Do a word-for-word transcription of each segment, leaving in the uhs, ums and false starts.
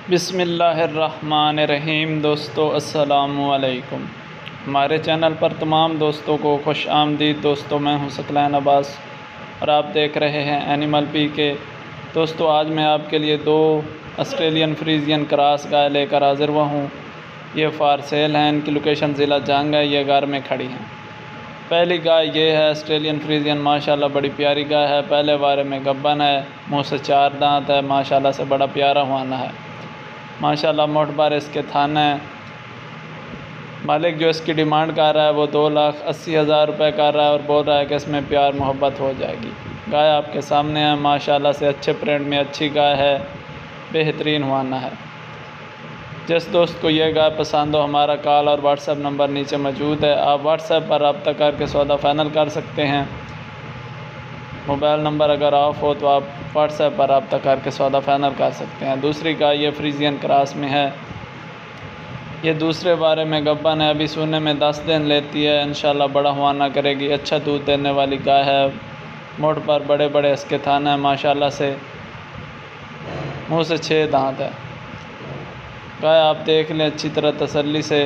बिस्मिल्लाहिर्रहमानिर्रहीम। दोस्तों अस्सलामुअलैकुम। हमारे चैनल पर तमाम दोस्तों को खुश आमदीद। दोस्तों मैं हूं सकलैन अब्बास और आप देख रहे हैं एनिमल पी के। दोस्तों आज मैं आपके लिए दो ऑस्ट्रेलियन फ्रीजियन क्रॉस गाय लेकर हाजिर हुआ हूँ। ये फार सेल हैं। इनकी लोकेशन ज़िला जंग है। ये घर में खड़ी हैं। पहली गाय ये है ऑस्ट्रेलियन फ्रीजियन। माशाल्लाह बड़ी प्यारी गाय है। पहले बारे में गब्बन है। मुँह से चार दांत है। माशाल्लाह से बड़ा प्यारा हुआना है। माशाल्लाह मोट बार इसके थाने हैं। मालिक जो इसकी डिमांड कर रहा है वो दो लाख अस्सी हज़ार रुपये कर रहा है और बोल रहा है कि इसमें प्यार मोहब्बत हो जाएगी। गाय आपके सामने है। माशाल्लाह से अच्छे प्रिंट में अच्छी गाय है। बेहतरीन हुआना है। जिस दोस्त को ये गाय पसंद हो हमारा कॉल और व्हाट्सएप नंबर नीचे मौजूद है। आप व्हाट्सएप पर रब्ता करके सौदा फाइनल कर सकते हैं। मोबाइल नंबर अगर ऑफ हो तो आप व्हाट्सएप पर रब्ता करके सौदा फाइनल कर सकते हैं। दूसरी गाय ये फ्रीजियन क्रॉस में है। ये दूसरे बारे में गब्बन है। अभी सोने में दस दिन लेती है। इंशाल्लाह बड़ा हुआना करेगी। अच्छा दूध देने वाली गाय है। मोट पर बड़े बड़े इसके थाना है। माशाल्लाह से मुँह से छः दांत है। गाय आप देख लें अच्छी तरह तसल्ली से।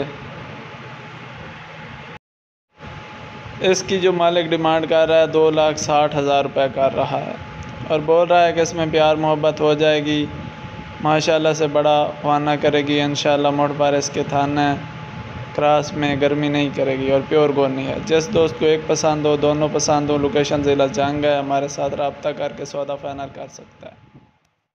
इसकी जो मालिक डिमांड कर रहा है दो लाख साठ हज़ार रुपये कर रहा है और बोल रहा है कि इसमें प्यार मोहब्बत हो जाएगी। माशाल्लाह से बड़ा हुआना करेगी। इंशाल्लाह मोट पर इसके थाने क्रॉस में गर्मी नहीं करेगी और प्योर गोनी है। जिस दोस्त को एक पसंद हो दोनों पसंद हो लोकेशन ज़िला जंग है। हमारे साथ रब्ता करके सौदा फाइनल कर सकता है।